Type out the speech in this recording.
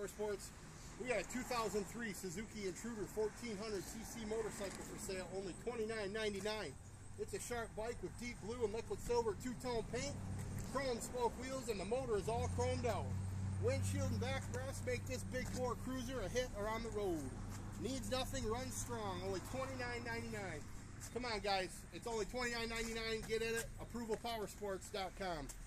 Power Sports. We got a 2003 Suzuki Intruder 1400cc motorcycle for sale, only $29.99. It's a sharp bike with deep blue and liquid silver two-tone paint, chrome spoke wheels, and the motor is all chromed out. Windshield and back brass make this big bore cruiser a hit or on the road. Needs nothing, runs strong, only $29.99. Come on guys, it's only $29.99. Get in it, approvalpowersports.com.